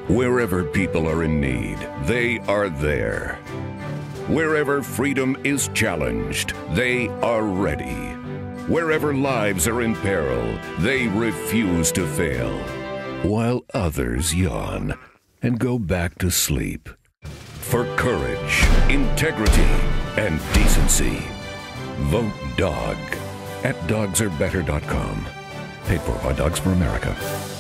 Wherever people are in need, they are there. Wherever freedom is challenged, they are ready. Wherever lives are in peril, they refuse to fail. While others yawn and go back to sleep. For courage, integrity, and decency, vote DOG at dogsarebetter.com. Paid for by Dogs for America.